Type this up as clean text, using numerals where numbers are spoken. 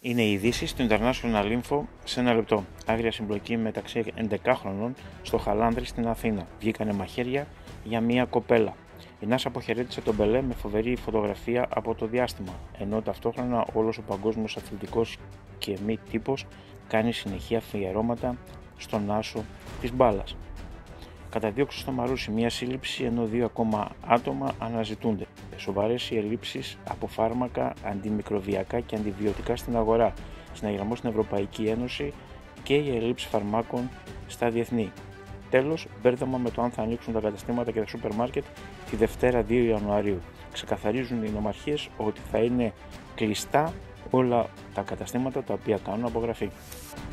Είναι οι ειδήσεις του International Info σε ένα λεπτό. Άγρια συμπλοκή μεταξύ 11χρονων στο Χαλάνδρη στην Αθήνα. Βγήκανε μαχαίρια για μια κοπέλα. Η ΝΑΣ αποχαιρέτησε τον Πελέ με φοβερή φωτογραφία από το διάστημα, ενώ ταυτόχρονα όλος ο παγκόσμιος αθλητικός και μη τύπος κάνει συνεχή αφιερώματα στον άσο της μπάλας. Καταδίωξη στο Μαρούσι μια σύλληψη, ενώ 2 ακόμα άτομα αναζητούνται. Σοβαρές οι ελλείψεις από φάρμακα, αντιμικροβιακά και αντιβιωτικά στην αγορά. Συναγερμό στην Ευρωπαϊκή Ένωση και η ελλείψη φαρμάκων στα διεθνή. Τέλος, μπέρδεμα με το αν θα ανοίξουν τα καταστήματα και τα σούπερ μάρκετ τη Δευτέρα 2 Ιανουαρίου. Ξεκαθαρίζουν οι νομαρχίες ότι θα είναι κλειστά όλα τα καταστήματα τα οποία κάνουν απογραφή.